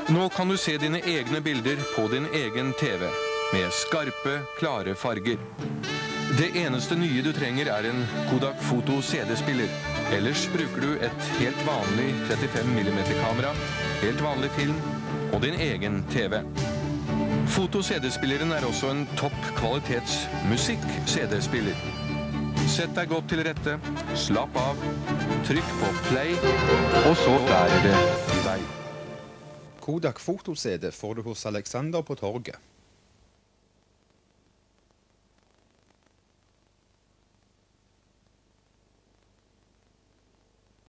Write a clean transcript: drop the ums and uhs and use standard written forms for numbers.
Nå kan du se dine egne bilder på din egen TV, med skarpe, klare farger. Det eneste nye du trenger er en Kodak Foto CD-spiller. Ellers bruker du et helt vanlig 35 mm kamera, helt vanlig film og din egen TV. Foto CD-spilleren er også en topp kvalitets musikk CD-spiller. Sett deg godt til rette, slapp av, trykk på play, og så er det i vei. Kodak Foto CD får du hos Alexander på torget.